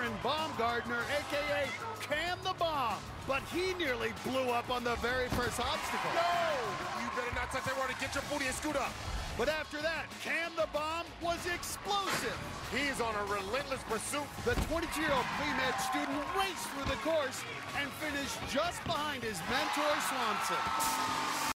veteran Baumgartner, a.k.a. Cam the Bomb. But he nearly blew up on the very first obstacle. No! You better not touch that water. Get your booty and scoot up. But after that, Cam the Bomb was explosive. He's on a relentless pursuit. The 22-year-old pre-med student raced through the course and finished just behind his mentor, Swanson.